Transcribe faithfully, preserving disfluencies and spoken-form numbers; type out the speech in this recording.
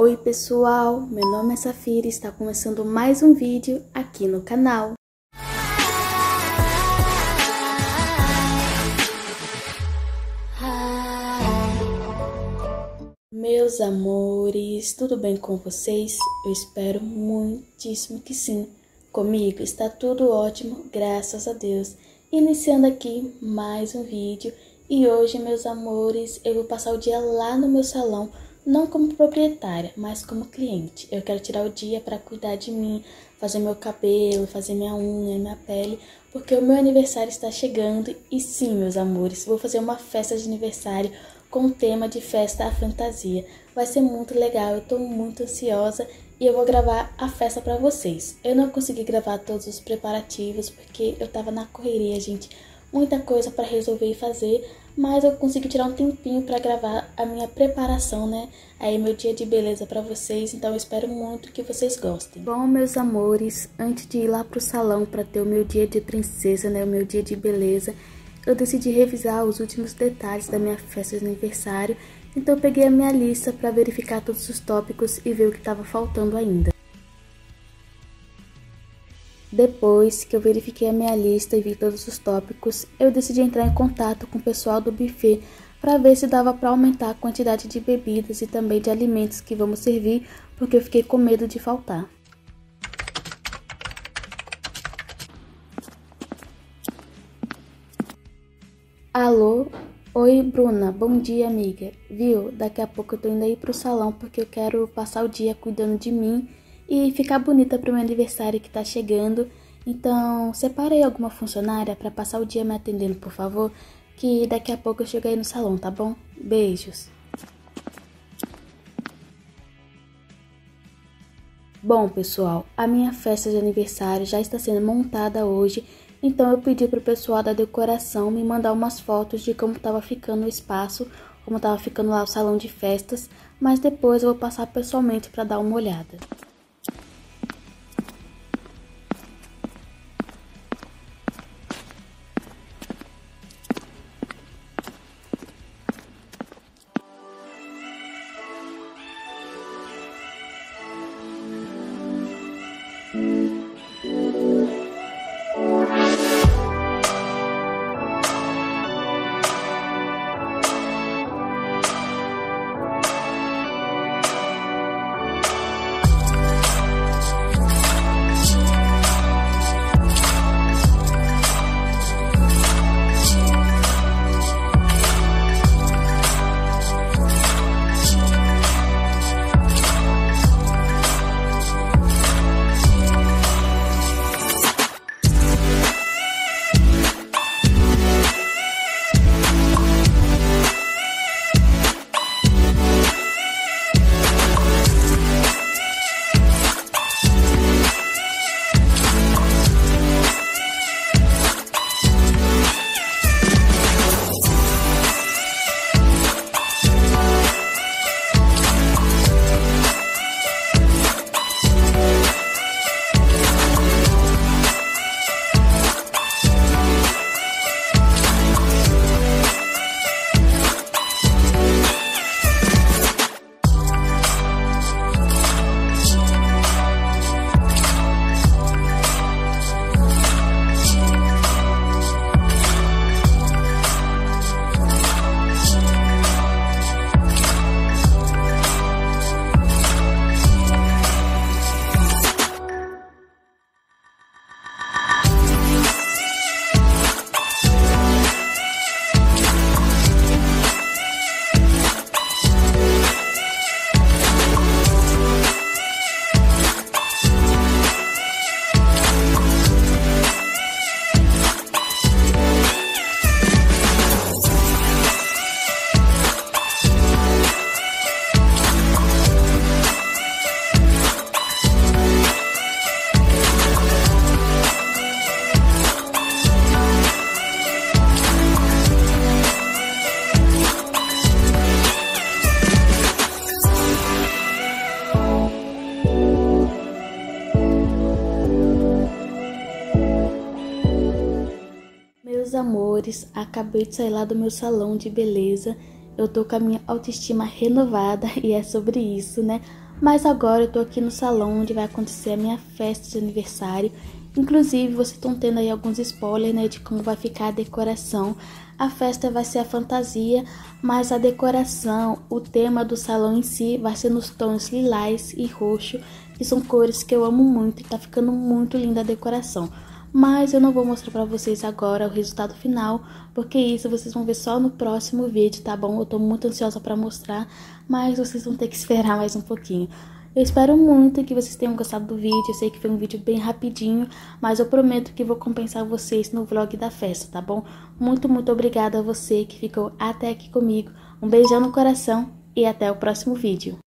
Oi pessoal, meu nome é Safira e está começando mais um vídeo aqui no canal. Meus amores, tudo bem com vocês? Eu espero muitíssimo que sim. Comigo está tudo ótimo, graças a Deus. Iniciando aqui mais um vídeo e hoje, meus amores, eu vou passar o dia lá no meu salão. Não como proprietária, mas como cliente. Eu quero tirar o dia para cuidar de mim, fazer meu cabelo, fazer minha unha, minha pele, porque o meu aniversário está chegando e sim, meus amores, vou fazer uma festa de aniversário com o tema de festa à fantasia. Vai ser muito legal, eu tô muito ansiosa e eu vou gravar a festa para vocês. Eu não consegui gravar todos os preparativos porque eu tava na correria, gente. Muita coisa para resolver e fazer, mas eu consegui tirar um tempinho para gravar a minha preparação, né? Aí meu dia de beleza para vocês, então eu espero muito que vocês gostem. Bom, meus amores, antes de ir lá pro salão para ter o meu dia de princesa, né? O meu dia de beleza, eu decidi revisar os últimos detalhes da minha festa de aniversário, então eu peguei a minha lista para verificar todos os tópicos e ver o que estava faltando ainda. Depois que eu verifiquei a minha lista e vi todos os tópicos, eu decidi entrar em contato com o pessoal do buffet para ver se dava para aumentar a quantidade de bebidas e também de alimentos que vamos servir, porque eu fiquei com medo de faltar. Alô? Oi, Bruna. Bom dia, amiga. Viu? Daqui a pouco eu tô indo aí pro salão porque eu quero passar o dia cuidando de mim e ficar bonita pro meu aniversário que tá chegando. Então, separei alguma funcionária para passar o dia me atendendo, por favor, que daqui a pouco eu chego aí no salão, tá bom? Beijos. Bom, pessoal, a minha festa de aniversário já está sendo montada hoje, então eu pedi pro pessoal da decoração me mandar umas fotos de como tava ficando o espaço, como tava ficando lá o salão de festas, mas depois eu vou passar pessoalmente para dar uma olhada. Meus amores, acabei de sair lá do meu salão de beleza. Eu tô com a minha autoestima renovada e é sobre isso, né? Mas agora eu tô aqui no salão onde vai acontecer a minha festa de aniversário. Inclusive, vocês estão tendo aí alguns spoilers, né, de como vai ficar a decoração. A festa vai ser a fantasia, mas a decoração, o tema do salão em si vai ser nos tons lilás e roxo, que são cores que eu amo muito e tá ficando muito linda a decoração. Mas eu não vou mostrar pra vocês agora o resultado final, porque isso vocês vão ver só no próximo vídeo, tá bom? Eu tô muito ansiosa pra mostrar, mas vocês vão ter que esperar mais um pouquinho. Eu espero muito que vocês tenham gostado do vídeo, eu sei que foi um vídeo bem rapidinho, mas eu prometo que vou compensar vocês no vlog da festa, tá bom? Muito, muito obrigada a você que ficou até aqui comigo. Um beijão no coração e até o próximo vídeo.